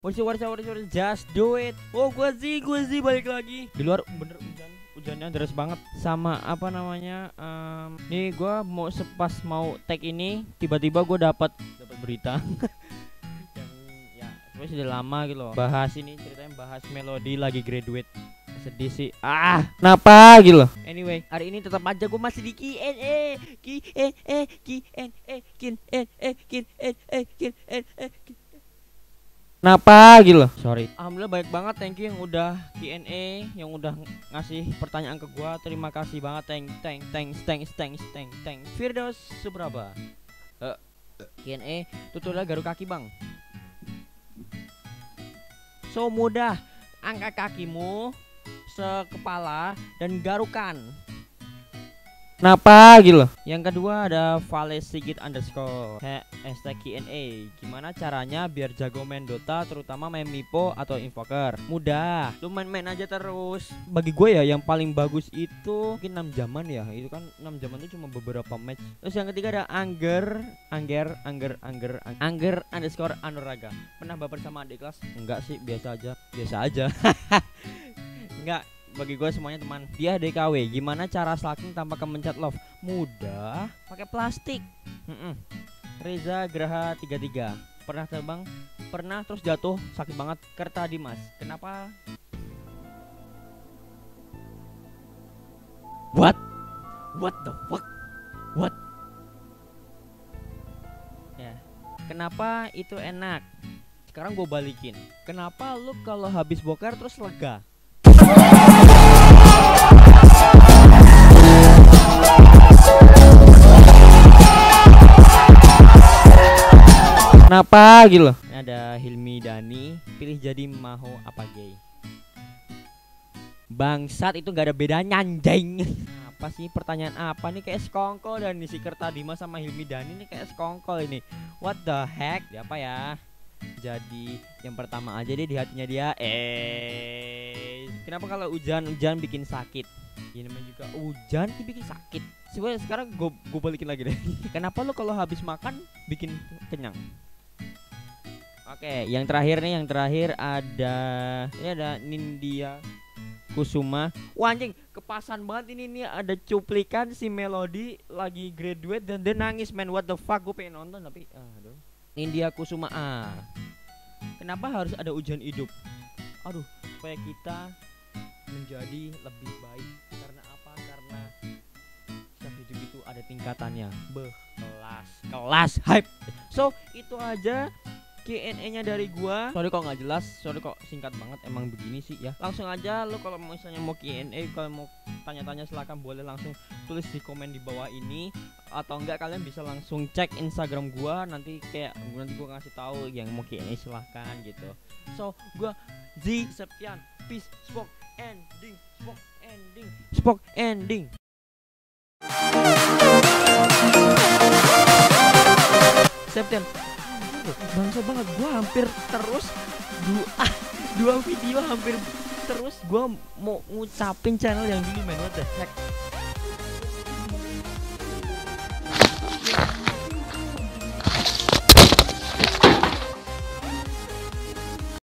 Warsa, just do it. Oh, gua sih balik lagi. Di luar bener hujannya deras banget. Sama apa namanya? Nih gua mau pas mau tag ini, tiba-tiba gua dapat berita yang ya sebenarnya sudah lama gitu loh. Bahas ini ceritanya bahas Melody lagi graduate. Sedih sih. Kenapa gitu loh. Anyway, hari ini tetap aja gue masih di Q&A. Kenapa gitu loh? Sorry. Alhamdulillah baik banget, thank you yang udah Q&A, yang udah ngasih pertanyaan ke gua. Terima kasih banget, thanks. Firdaus Subraba. Q&A tutorial garuk kaki, Bang. So mudah, angkat kakimu sekepala dan garukan. Kenapa gitu loh? Yang kedua ada Vale Sigit _ hashtag Q&A. Gimana caranya biar jago main Dota, terutama main Mipo atau Invoker? Mudah, lu main aja terus. Bagi gue ya yang paling bagus itu mungkin 6 jaman ya. Itu kan 6 jaman itu cuma beberapa match. Terus yang ketiga ada Angger _ Anuraga. Pernah baper sama adik kelas? Enggak sih, biasa aja. Enggak, bagi gue semuanya teman. Dia DKW. Gimana cara stalking tanpa kemencet love? Mudah, pakai plastik. Reza Graha 33. Pernah terbang? Pernah, terus jatuh sakit banget. Kerta Dimas. Kenapa? What the fuck? What? Ya. Kenapa itu enak? Sekarang gue balikin. Kenapa lu kalau habis boker terus lega? Kenapa gitu loh? Ini ada Hilmi Dani, pilih jadi maho apa gay? Bangsat, itu gak ada bedanya anjing. Apa sih, pertanyaan apa nih, kayak sekongkol. Dan si Kerta Dimas sama Hilmi Dani nih kayak sekongkol ini. What the heck? Dia apa ya? Jadi yang pertama aja deh di hatinya dia. Kenapa kalau hujan bikin sakit? Ya namanya juga hujan bikin sakit. Sekarang gue balikin lagi deh. Kenapa lo kalau habis makan bikin kenyang? Oke, yang terakhir ada Nindya Kusuma. Wah anjing, kepasan banget ini nih, ada cuplikan si Melody lagi graduate dan dia nangis, man. What the fuck, gue pengen nonton tapi aduh. Nindya Kusuma. Kenapa harus ada ujian hidup? Aduh, supaya kita menjadi lebih baik. Karena apa? Karena setiap hidup itu ada tingkatannya. Kelas hype. So, itu aja Q&A-nya dari gua. Sorry kok nggak jelas, sorry kok singkat banget, emang begini sih ya. Langsung aja lo kalau misalnya mau Q&A, kalau mau tanya-tanya silahkan boleh langsung tulis di komen di bawah ini, atau enggak kalian bisa langsung cek Instagram gua, nanti gua ngasih tahu yang mau Q&A silahkan gitu. So gua Z Septian, peace, spoke ending. Septian, bangsa banget, gue hampir terus dua video hampir terus gue mau ngucapin channel yang dulu, man. What the heck.